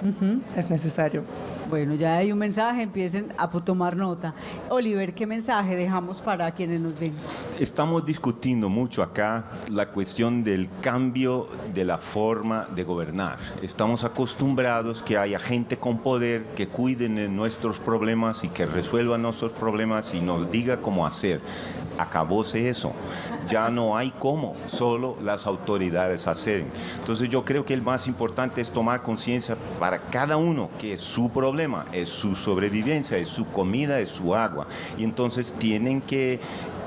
Es necesario. Bueno, ya hay un mensaje, empiecen a tomar nota. Oliver, ¿qué mensaje dejamos para quienes nos ven? Estamos discutiendo mucho acá la cuestión del cambio de la forma de gobernar. Estamos acostumbrados que haya gente con poder que cuiden de nuestros problemas y que resuelva nuestros problemas y nos diga cómo hacer. Acabóse eso. Ya no hay cómo, solo las autoridades hacen. Entonces yo creo que el más importante es tomar conciencia para cada uno que es su problema, es su sobrevivencia, es su comida, es su agua. Y entonces tienen que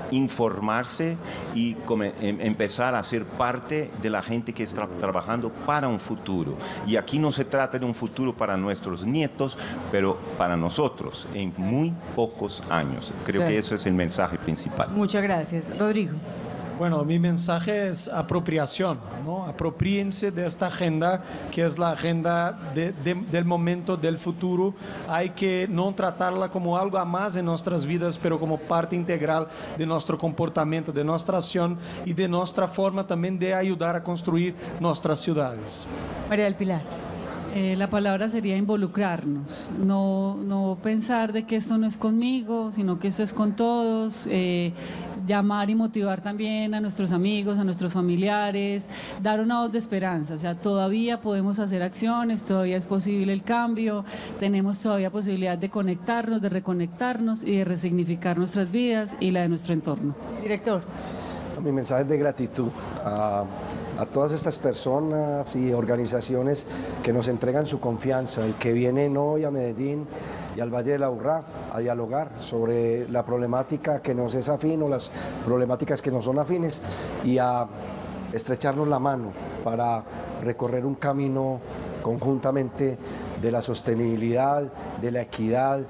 informarse y empezar a ser parte de la gente que está trabajando para un futuro. Y aquí no se trata de un futuro para nuestros nietos, pero para nosotros en muy pocos años. Creo que ese es el mensaje principal. Muchas gracias. Rodrigo. Bueno, mi mensaje es apropiación, ¿no? Apropríense de esta agenda, que es la agenda del momento, del futuro. Hay que no tratarla como algo a más en nuestras vidas, pero como parte integral de nuestro comportamiento, de nuestra acción y de nuestra forma también de ayudar a construir nuestras ciudades. María del Pilar. La palabra sería involucrarnos, no pensar de que esto no es conmigo, sino que esto es con todos, llamar y motivar también a nuestros amigos, a nuestros familiares, dar una voz de esperanza, o sea, todavía podemos hacer acciones, todavía es posible el cambio, tenemos todavía posibilidad de conectarnos, de reconectarnos y de resignificar nuestras vidas y la de nuestro entorno. Director. Mi mensaje es de gratitud a todas estas personas y organizaciones que nos entregan su confianza y que vienen hoy a Medellín y al Valle del Aburrá a dialogar sobre la problemática que nos es afín o las problemáticas que no son afines y a estrecharnos la mano para recorrer un camino conjuntamente de la sostenibilidad, de la equidad,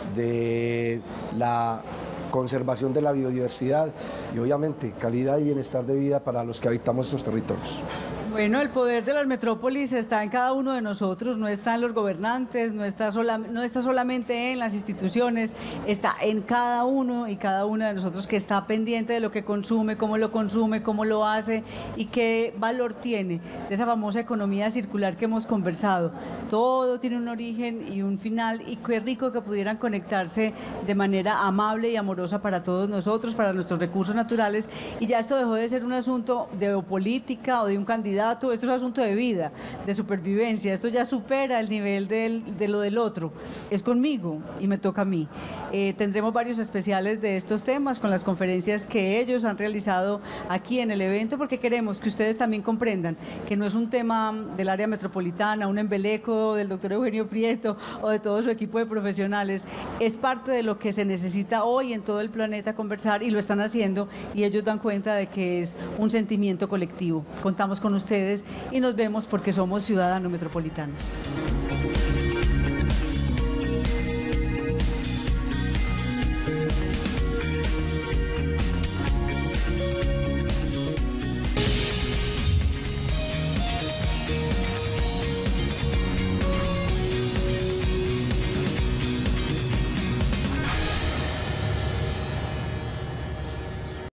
de la conservación de la biodiversidad y obviamente calidad y bienestar de vida para los que habitamos estos territorios. Bueno, el poder de las metrópolis está en cada uno de nosotros, no está en los gobernantes, no está solamente en las instituciones, está en cada uno y cada una de nosotros que está pendiente de lo que consume, cómo lo hace y qué valor tiene de esa famosa economía circular que hemos conversado. Todo tiene un origen y un final y qué rico que pudieran conectarse de manera amable y amorosa para todos nosotros, para nuestros recursos naturales, y ya esto dejó de ser un asunto de política o de un candidato, esto es un asunto de vida, de supervivencia, esto ya supera el nivel de lo del otro, es conmigo y me toca a mí. Tendremos varios especiales de estos temas con las conferencias que ellos han realizado aquí en el evento, porque queremos que ustedes también comprendan que no es un tema del área metropolitana, un embeleco del doctor Eugenio Prieto o de todo su equipo de profesionales, es parte de lo que se necesita hoy en todo el planeta conversar y lo están haciendo y ellos dan cuenta de que es un sentimiento colectivo. Contamos con ustedes y nos vemos porque somos ciudadanos metropolitanos.